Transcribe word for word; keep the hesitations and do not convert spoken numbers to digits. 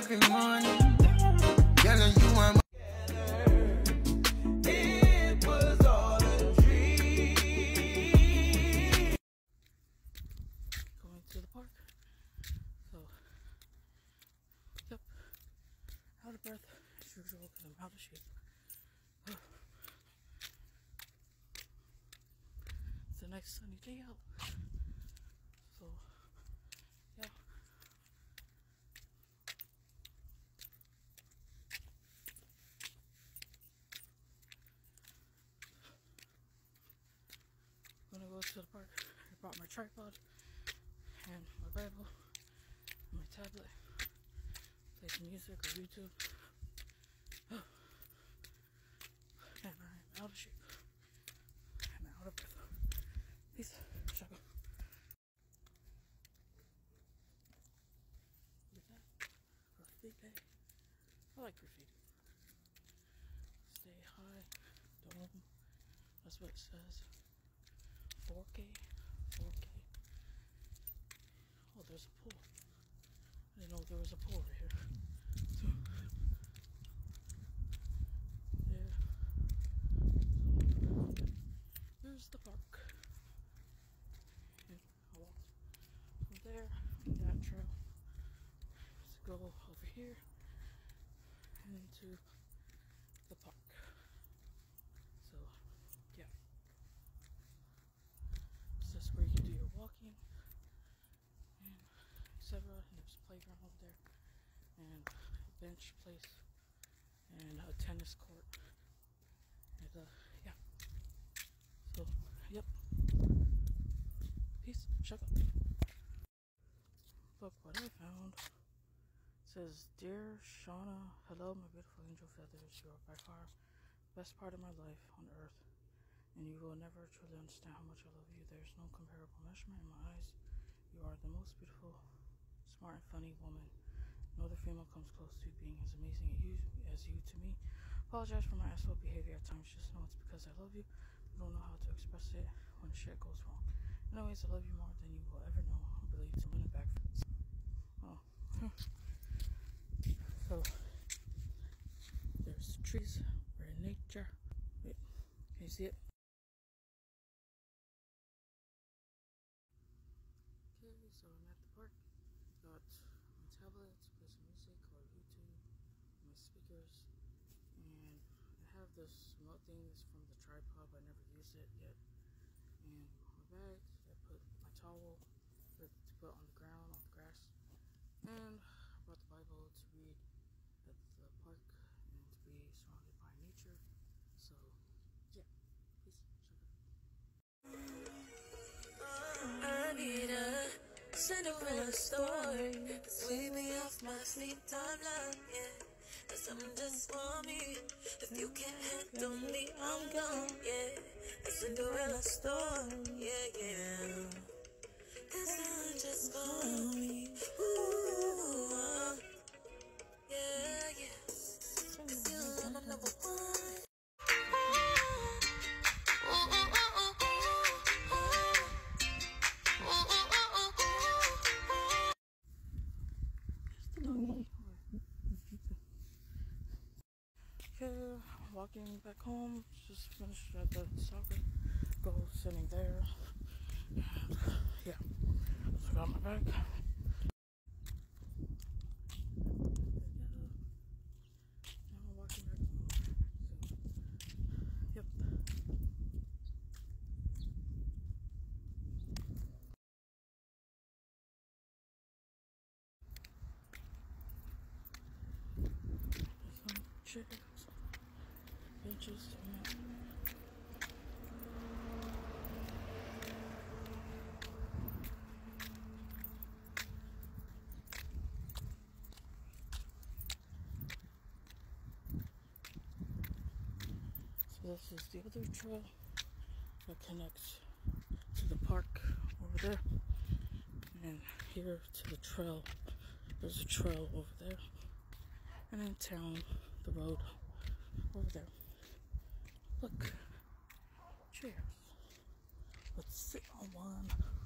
every morning. Girl, and you want it was all a dream. Going to the park. So, yep. Out of breath as usual because I'm out of shape. It's a nice sunny day out. So, yeah. I'm gonna go to the park. I brought my tripod and my Bible, and my tablet. Play some music or YouTube. And I'm out of shape. I'm out of breath. Peace. Shut up. Look at that. Graffiti. I like graffiti. Stay high. Dome. That's what it says. four K. four K. Oh, there's a pool. I didn't know there was a pool right here. So, there. So, there's the park. And I walked from there, on that trail, to go over here and into the park. So, yeah. This is where you can do your walking, and et cetera. And there's a playground over there, and a bench place, and a tennis court. And, uh, yeah. So, yep. Peace. Shut up. Look what I found. It says, Dear Shauna, hello, my beautiful angel feathers. You are by far the best part of my life on earth, and you will never truly understand how much I love you. There's no comparable measurement in my eyes. You are the most beautiful, smart, and funny woman. No other female comes close to being as amazing as you, as you to me. Apologize for my asshole behavior at times. Just know it's because I love you. I don't know how to express it when shit goes wrong. Anyways, I love you more than you will ever know. I believe to win it back. Oh. So, there's the trees. We're in nature. Wait, can you see it? Okay, so I'm at the park. Got my tablet to play some music or YouTube, my speakers, and I have this remote thing that's from the tripod, but I never used it yet. And my bag, I put my towel to put on the ground, on the grass, and I brought the Bible to read at the park and to be surrounded by nature. So, yeah, peace. I need a Cinderella story to sweep me off my sleep timeline, yeah. There's something just for me. If you can't handle me, I'm gone, yeah. A Cinderella story, yeah, yeah. This one just for me. Ooh, uh, yeah, yeah. 'Cause you're my number one. Okay, walking back home. Just finished at the soccer goal, sitting there. And, yeah, forgot my bag. Now I'm walking back home. So, yep. Some chairs, benches, and so this is the other trail that connects to the park over there, and here to the trail. There's a trail over there, and in town, the road over there. Look, chairs. Let's sit on one.